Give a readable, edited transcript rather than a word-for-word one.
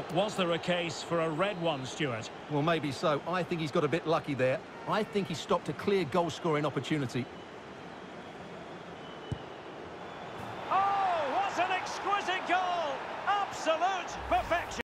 Was there a case for a red one, Stuart? Well, maybe so. I think he's got a bit lucky there. I think he stopped a clear goal-scoring opportunity. Oh, what an exquisite goal! Absolute perfection!